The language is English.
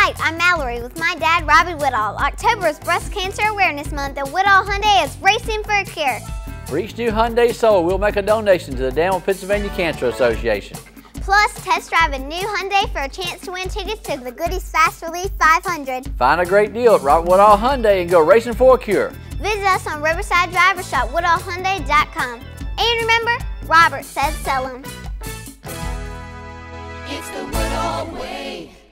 Hi, I'm Mallory with my dad, Robbie Woodall. October is Breast Cancer Awareness Month, and Woodall Hyundai is racing for a cure. For each new Hyundai sold, we'll make a donation to the Danville, Pennsylvania Cancer Association. Plus, test drive a new Hyundai for a chance to win tickets to the Goodys Fast Relief 500. Find a great deal at Woodall Hyundai and go racing for a cure. Visit us on Riverside Drive or shop WoodallHyundai.com. And remember, Robert said sell 'em. It's the Woodall way.